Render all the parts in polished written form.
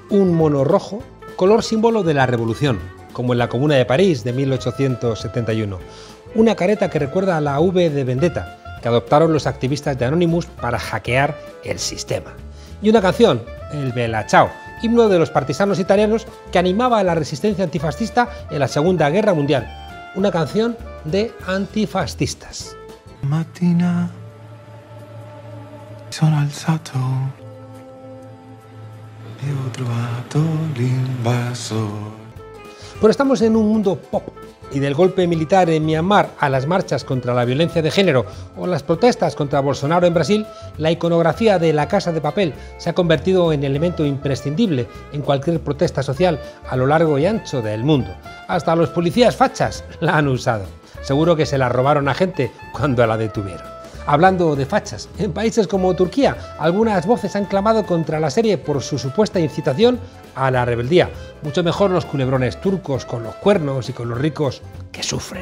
un mono rojo, color símbolo de la Revolución, como en la Comuna de París de 1871. Una careta que recuerda a la V de Vendetta, que adoptaron los activistas de Anonymous para hackear el sistema. Y una canción, el Bella Ciao, himno de los partisanos italianos que animaba a la resistencia antifascista en la Segunda Guerra Mundial. Una canción de antifascistas. Mattina sono alzato e ho trovato l'invasor. Pero estamos en un mundo pop, y del golpe militar en Myanmar a las marchas contra la violencia de género o las protestas contra Bolsonaro en Brasil, la iconografía de La Casa de Papel se ha convertido en elemento imprescindible en cualquier protesta social a lo largo y ancho del mundo. Hasta los policías fachas la han usado. Seguro que se la robaron a gente cuando la detuvieron. Hablando de fachas, en países como Turquía, algunas voces han clamado contra la serie por su supuesta incitación a la rebeldía. Mucho mejor los culebrones turcos con los cuernos y con los ricos que sufren.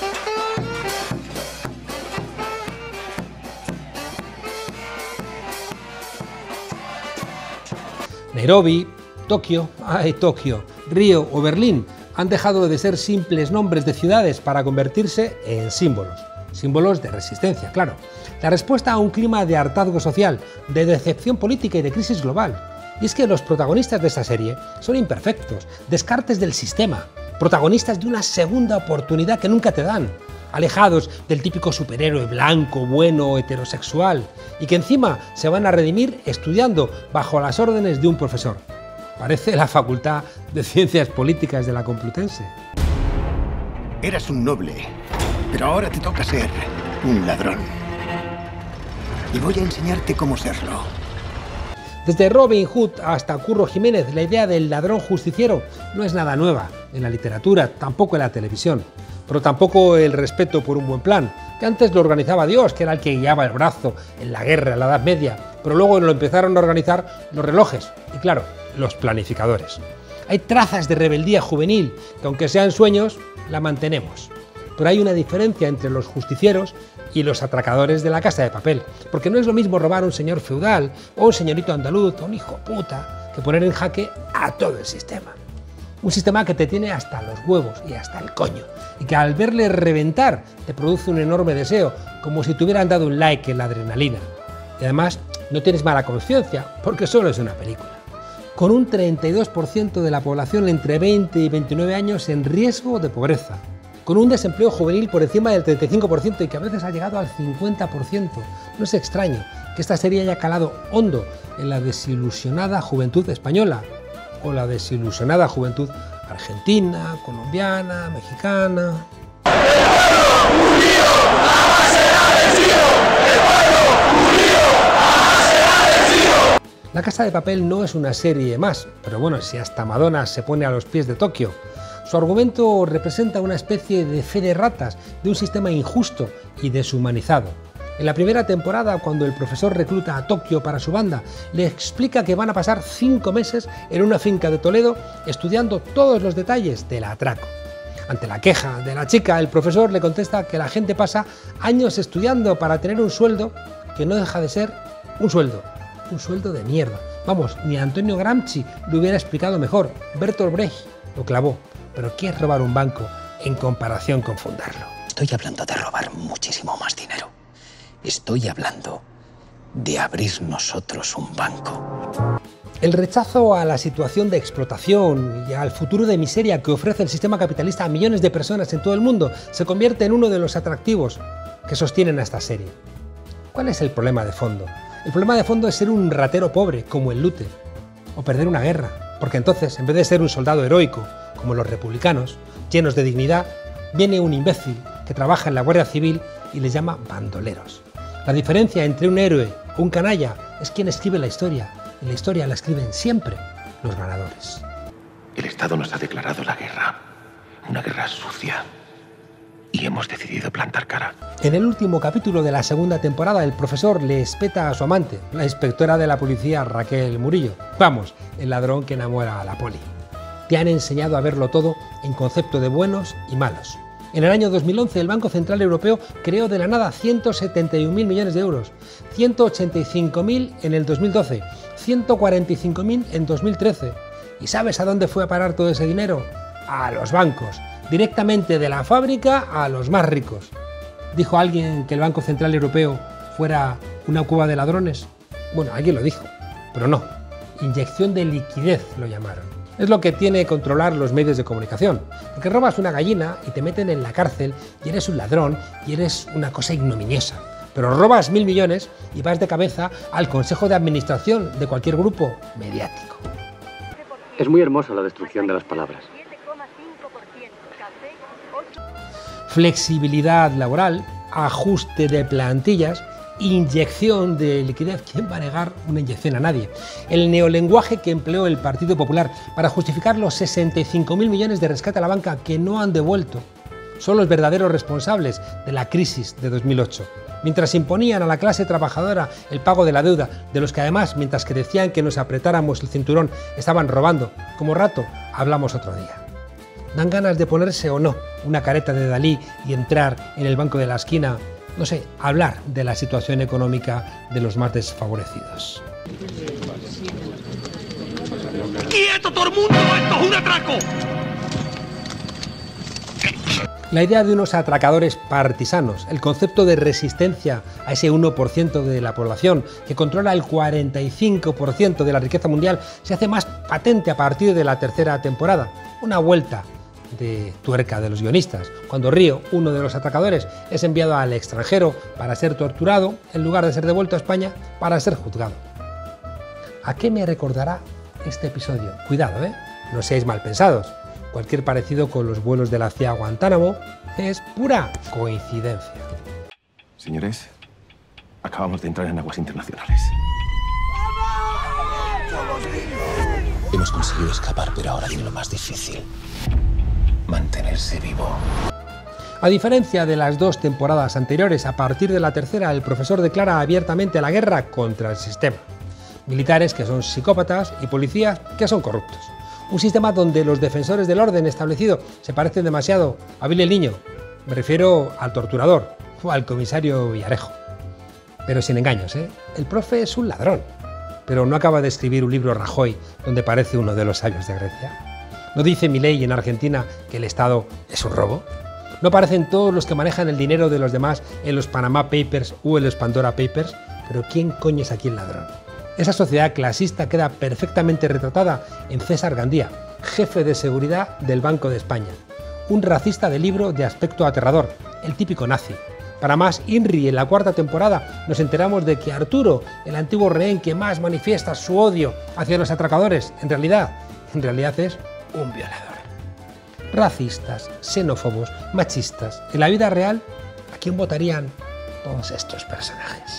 Nairobi, Tokio, Río o Berlín han dejado de ser simples nombres de ciudades para convertirse en símbolos. Símbolos de resistencia, claro. La respuesta a un clima de hartazgo social, de decepción política y de crisis global. Y es que los protagonistas de esta serie son imperfectos, descartes del sistema, protagonistas de una segunda oportunidad que nunca te dan, alejados del típico superhéroe blanco, bueno, heterosexual, y que encima se van a redimir estudiando bajo las órdenes de un profesor. Parece la Facultad de Ciencias Políticas de la Complutense. Eras un noble, pero ahora te toca ser un ladrón. Y voy a enseñarte cómo serlo. Desde Robin Hood hasta Curro Jiménez, la idea del ladrón justiciero no es nada nueva en la literatura, tampoco en la televisión. Pero tampoco el respeto por un buen plan, que antes lo organizaba Dios, que era el que guiaba el brazo en la guerra, en la Edad Media, pero luego lo empezaron a organizar los relojes y, claro, los planificadores. Hay trazas de rebeldía juvenil que, aunque sean sueños, la mantenemos. Pero hay una diferencia entre los justicieros y los atracadores de La Casa de Papel, porque no es lo mismo robar a un señor feudal o un señorito andaluz o un hijo puta que poner en jaque a todo el sistema. Un sistema que te tiene hasta los huevos y hasta el coño, y que al verle reventar te produce un enorme deseo, como si te hubieran dado un like en la adrenalina. Y además no tienes mala conciencia, porque solo es una película. Con un 32% de la población entre 20 y 29 años en riesgo de pobreza, con un desempleo juvenil por encima del 35% y que a veces ha llegado al 50%. No es extraño que esta serie haya calado hondo en la desilusionada juventud española, o la desilusionada juventud argentina, colombiana, mexicana. La Casa de Papel no es una serie más, pero bueno, si hasta Madonna se pone a los pies de Tokio. Su argumento representa una especie de fe de ratas de un sistema injusto y deshumanizado. En la primera temporada, cuando el profesor recluta a Tokio para su banda, le explica que van a pasar 5 meses en una finca de Toledo estudiando todos los detalles del atraco. Ante la queja de la chica, el profesor le contesta que la gente pasa años estudiando para tener un sueldo que no deja de ser un sueldo de mierda. Vamos, ni Antonio Gramsci lo hubiera explicado mejor, Bertolt Brecht lo clavó. Pero ¿qué es robar un banco en comparación con fundarlo? Estoy hablando de robar muchísimo más dinero. Estoy hablando de abrir nosotros un banco. El rechazo a la situación de explotación y al futuro de miseria que ofrece el sistema capitalista a millones de personas en todo el mundo se convierte en uno de los atractivos que sostienen a esta serie. ¿Cuál es el problema de fondo? El problema de fondo es ser un ratero pobre, como el Lute, o perder una guerra, porque entonces, en vez de ser un soldado heroico, como los republicanos, llenos de dignidad, viene un imbécil que trabaja en la Guardia Civil y les llama bandoleros. La diferencia entre un héroe o un canalla es quien escribe la historia, y la historia la escriben siempre los ganadores. El Estado nos ha declarado la guerra, una guerra sucia, y hemos decidido plantar cara. En el último capítulo de la segunda temporada, el profesor le espeta a su amante, la inspectora de la policía Raquel Murillo. Vamos, el ladrón que enamora a la poli. Te han enseñado a verlo todo en concepto de buenos y malos. En el año 2011 el Banco Central Europeo creó de la nada 171.000 millones de euros, 185.000 en el 2012, 145.000 en 2013. ¿Y sabes a dónde fue a parar todo ese dinero? A los bancos, directamente de la fábrica a los más ricos. ¿Dijo alguien que el Banco Central Europeo fuera una cueva de ladrones? Bueno, alguien lo dijo, pero no. Inyección de liquidez lo llamaron. Es lo que tiene que controlar los medios de comunicación, porque robas una gallina y te meten en la cárcel y eres un ladrón y eres una cosa ignominiosa. Pero robas 1.000 millones y vas de cabeza al consejo de administración de cualquier grupo mediático. Es muy hermosa la destrucción de las palabras. Flexibilidad laboral, ajuste de plantillas, inyección de liquidez. ¿Quién va a negar una inyección a nadie? El neolenguaje que empleó el Partido Popular para justificar los 65.000 millones de rescate a la banca que no han devuelto son los verdaderos responsables de la crisis de 2008. Mientras imponían a la clase trabajadora el pago de la deuda, de los que además, mientras que decían que nos apretáramos el cinturón, estaban robando. Como rato, hablamos otro día. Dan ganas de ponerse o no una careta de Dalí y entrar en el banco de la esquina, no sé, hablar de la situación económica de los más desfavorecidos. ¡Quieto todo el mundo! ¡Esto es un atraco! La idea de unos atracadores partisanos, el concepto de resistencia a ese 1% de la población que controla el 45% de la riqueza mundial, se hace más patente a partir de la tercera temporada. Una vuelta de tuerca de los guionistas, cuando Río, uno de los atracadores, es enviado al extranjero para ser torturado en lugar de ser devuelto a España para ser juzgado. ¿A qué me recordará este episodio? Cuidado, no seáis mal pensados. Cualquier parecido con los vuelos de la CIA a Guantánamo es pura coincidencia. Señores, acabamos de entrar en aguas internacionales. Hemos conseguido escapar, pero ahora viene lo más difícil: mantenerse vivo. A diferencia de las dos temporadas anteriores, a partir de la tercera el profesor declara abiertamente la guerra contra el sistema. Militares que son psicópatas y policías que son corruptos. Un sistema donde los defensores del orden establecido se parecen demasiado a Billy el Niño. Me refiero al torturador o al comisario Villarejo. Pero sin engaños, el profe es un ladrón. Pero no acaba de escribir un libro Rajoy donde parece uno de los sabios de Grecia. ¿No dice Milei en Argentina que el Estado es un robo? ¿No parecen todos los que manejan el dinero de los demás en los Panama Papers o en los Pandora Papers? Pero ¿quién coño es aquí el ladrón? Esa sociedad clasista queda perfectamente retratada en César Gandía, jefe de seguridad del Banco de España. Un racista de libro de aspecto aterrador, el típico nazi. Para más INRI, en la cuarta temporada nos enteramos de que Arturo, el antiguo rehén que más manifiesta su odio hacia los atracadores, en realidad es un violador. Racistas, xenófobos, machistas. En la vida real, ¿a quién votarían todos estos personajes?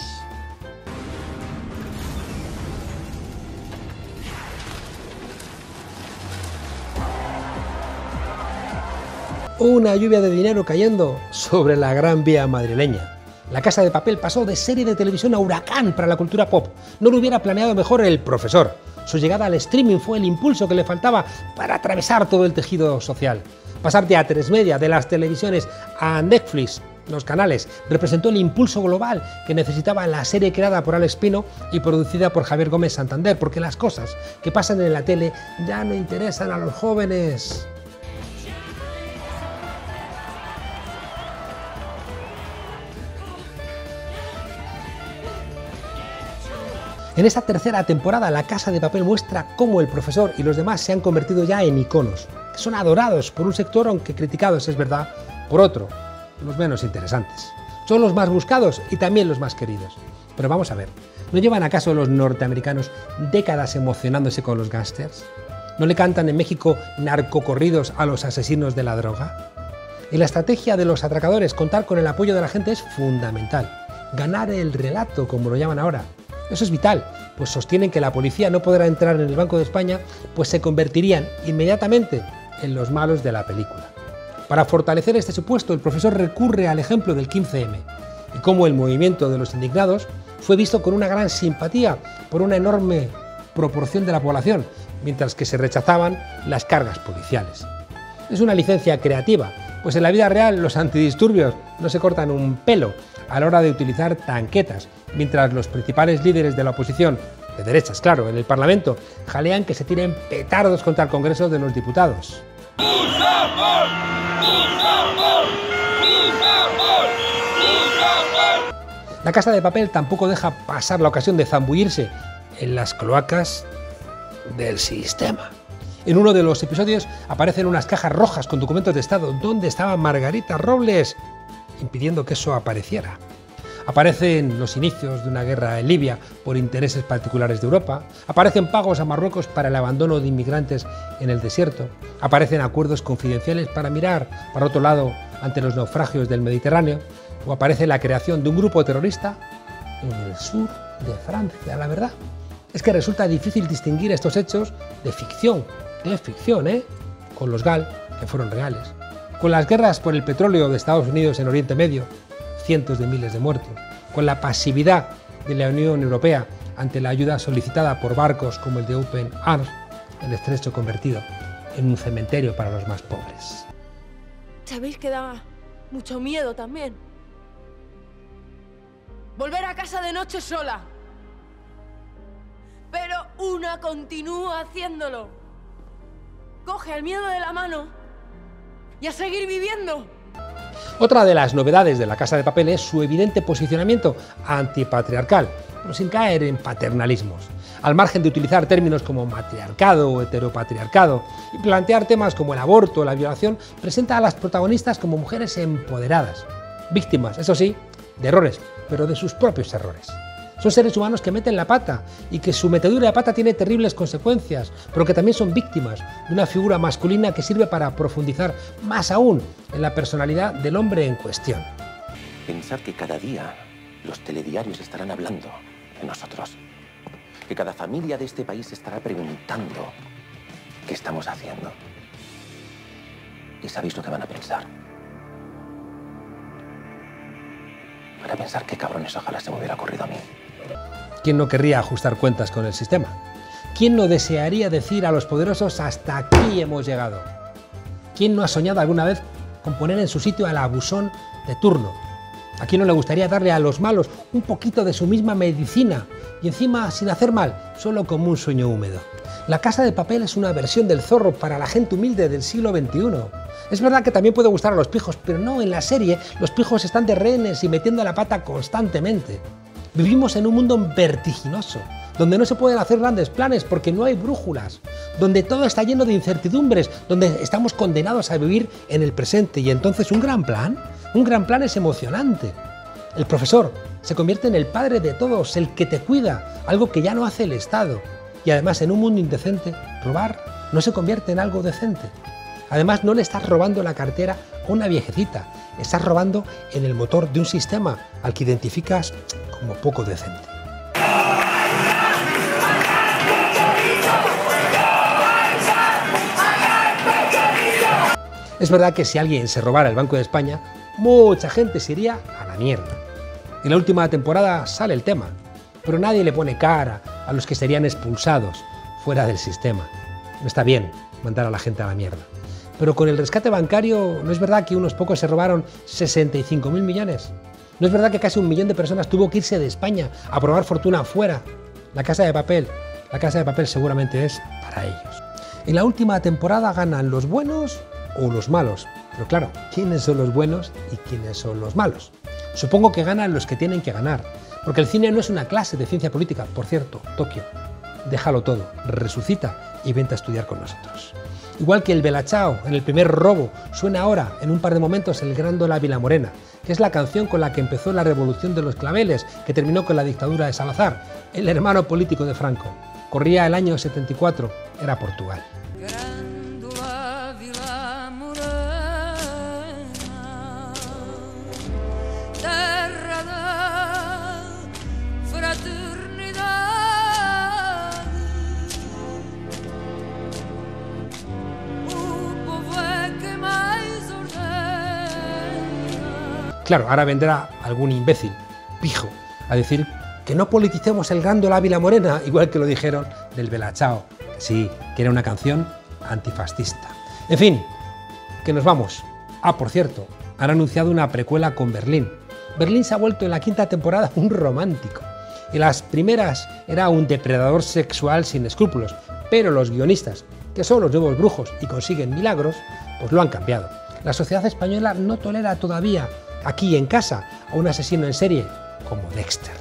Una lluvia de dinero cayendo sobre la Gran Vía madrileña. La Casa de Papel pasó de serie de televisión a huracán para la cultura pop. No lo hubiera planeado mejor el profesor. Su llegada al streaming fue el impulso que le faltaba para atravesar todo el tejido social. Pasar de A3 Media, de las televisiones, a Netflix, los canales, representó el impulso global que necesitaba la serie creada por Alex Pino y producida por Javier Gómez Santander, porque las cosas que pasan en la tele ya no interesan a los jóvenes. En esta tercera temporada, La Casa de Papel muestra cómo el profesor y los demás se han convertido ya en iconos, que son adorados por un sector, aunque criticados, es verdad, por otro, los menos interesantes. Son los más buscados y también los más queridos. Pero vamos a ver, ¿no llevan acaso los norteamericanos décadas emocionándose con los gángsters? ¿No le cantan en México narcocorridos a los asesinos de la droga? En la estrategia de los atracadores, contar con el apoyo de la gente es fundamental. Ganar el relato, como lo llaman ahora. Eso es vital, pues sostienen que la policía no podrá entrar en el Banco de España, pues se convertirían inmediatamente en los malos de la película. Para fortalecer este supuesto, el profesor recurre al ejemplo del 15M y cómo el movimiento de los indignados fue visto con una gran simpatía por una enorme proporción de la población, mientras que se rechazaban las cargas policiales. Es una licencia creativa, pues en la vida real los antidisturbios no se cortan un pelo a la hora de utilizar tanquetas, mientras los principales líderes de la oposición, de derechas, claro, en el Parlamento, jalean que se tiren petardos contra el Congreso de los Diputados. La Casa de Papel tampoco deja pasar la ocasión de zambullirse en las cloacas del sistema. En uno de los episodios aparecen unas cajas rojas con documentos de Estado donde estaba Margarita Robles, impidiendo que eso apareciera. Aparecen los inicios de una guerra en Libia por intereses particulares de Europa, aparecen pagos a Marruecos para el abandono de inmigrantes en el desierto, aparecen acuerdos confidenciales para mirar para otro lado ante los naufragios del Mediterráneo, o aparece la creación de un grupo terrorista en el sur de Francia. La verdad es que resulta difícil distinguir estos hechos de ficción, con los GAL, que fueron reales, con las guerras por el petróleo de Estados Unidos en Oriente Medio, cientos de miles de muertos, con la pasividad de la Unión Europea ante la ayuda solicitada por barcos como el de Open Arms, el estrecho convertido en un cementerio para los más pobres. ¿Sabéis que da mucho miedo también? Volver a casa de noche sola. Pero una continúa haciéndolo. Coge el miedo de la mano y a seguir viviendo. Otra de las novedades de La Casa de Papel es su evidente posicionamiento antipatriarcal, pero sin caer en paternalismos. Al margen de utilizar términos como matriarcado o heteropatriarcado y plantear temas como el aborto o la violación, presenta a las protagonistas como mujeres empoderadas, víctimas, eso sí, de errores, pero de sus propios errores. Son seres humanos que meten la pata y que su metedura de pata tiene terribles consecuencias, pero que también son víctimas de una figura masculina que sirve para profundizar más aún en la personalidad del hombre en cuestión. Pensar que cada día los telediarios estarán hablando de nosotros, que cada familia de este país estará preguntando qué estamos haciendo. ¿Y sabéis lo que van a pensar? Van a pensar qué cabrones, ojalá se me hubiera ocurrido a mí. ¿Quién no querría ajustar cuentas con el sistema? ¿Quién no desearía decir a los poderosos hasta aquí hemos llegado? ¿Quién no ha soñado alguna vez con poner en su sitio al abusón de turno? ¿A quién no le gustaría darle a los malos un poquito de su misma medicina y encima sin hacer mal, solo como un sueño húmedo? La Casa de Papel es una versión del Zorro para la gente humilde del siglo XXI. Es verdad que también puede gustar a los pijos, pero no, en la serie los pijos están de rehenes y metiendo la pata constantemente. Vivimos en un mundo vertiginoso, donde no se pueden hacer grandes planes porque no hay brújulas, donde todo está lleno de incertidumbres, donde estamos condenados a vivir en el presente. Y entonces un gran plan es emocionante. El profesor se convierte en el padre de todos, el que te cuida, algo que ya no hace el Estado. Y además, en un mundo indecente, robar no se convierte en algo decente. Además, no le estás robando la cartera a una viejecita, estás robando en el motor de un sistema al que identificas como poco decente. Es verdad que si alguien se robara el Banco de España, mucha gente se iría a la mierda. En la última temporada sale el tema, pero nadie le pone cara a los que serían expulsados fuera del sistema. No está bien mandar a la gente a la mierda. Pero con el rescate bancario, ¿no es verdad que unos pocos se robaron 65.000 millones? ¿No es verdad que casi 1 millón de personas tuvo que irse de España a probar fortuna fuera? La Casa de Papel seguramente es para ellos. En la última temporada ganan los buenos o los malos. Pero claro, ¿quiénes son los buenos y quiénes son los malos? Supongo que ganan los que tienen que ganar, porque el cine no es una clase de ciencia política. Por cierto, Tokio, déjalo todo, resucita y vente a estudiar con nosotros. Igual que el Bella Ciao en el primer robo, suena ahora en un par de momentos el Grándola Vilamorena, que es la canción con la que empezó la revolución de los claveles, que terminó con la dictadura de Salazar, el hermano político de Franco. Corría el año 74, era Portugal. Grándola Vilamorena, terra da fraternidad. Claro, ahora vendrá algún imbécil, pijo, a decir que no politicemos el Grándola Vilamorena, igual que lo dijeron del Bella Ciao. Sí, que era una canción antifascista. En fin, que nos vamos. Ah, por cierto, han anunciado una precuela con Berlín. Berlín se ha vuelto en la 5ª temporada un romántico. En las primeras era un depredador sexual sin escrúpulos, pero los guionistas, que son los nuevos brujos y consiguen milagros, pues lo han cambiado. La sociedad española no tolera todavía, aquí en casa, a un asesino en serie como Dexter.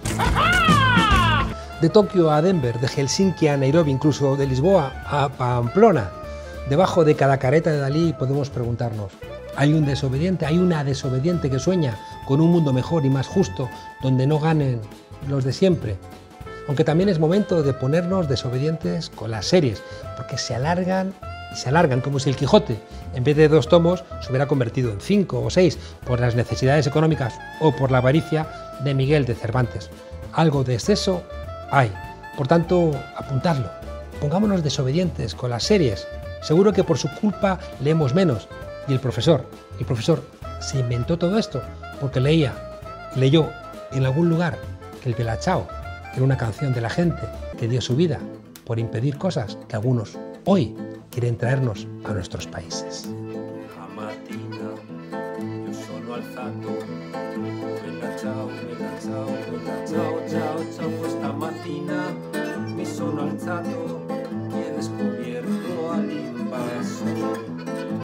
De Tokio a Denver, de Helsinki a Nairobi, incluso de Lisboa a Pamplona, debajo de cada careta de Dalí podemos preguntarnos: ¿hay un desobediente, hay una desobediente que sueña con un mundo mejor y más justo, donde no ganen los de siempre? Aunque también es momento de ponernos desobedientes con las series, porque se alargan y se alargan, como si el Quijote, en vez de 2 tomos, se hubiera convertido en 5 o 6 por las necesidades económicas o por la avaricia de Miguel de Cervantes. Algo de exceso hay, por tanto, apuntadlo. Pongámonos desobedientes con las series. Seguro que por su culpa leemos menos. Y el profesor se inventó todo esto porque leyó en algún lugar que el Bella Ciao era una canción de la gente que dio su vida por impedir cosas que algunos hoy quieren traernos a nuestros países. Questa mattina mi sono alzato